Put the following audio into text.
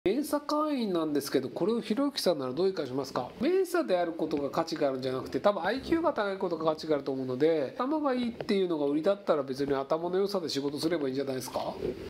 メンサ会員なんですけど、これをひろゆきさんならどういうかしますか？メンサであることが価値があるんじゃなくて、多分 IQ が高いことが価値があると思うので、頭がいいっていうのが売りだったら別に頭の良さで仕事すればいいんじゃないですか？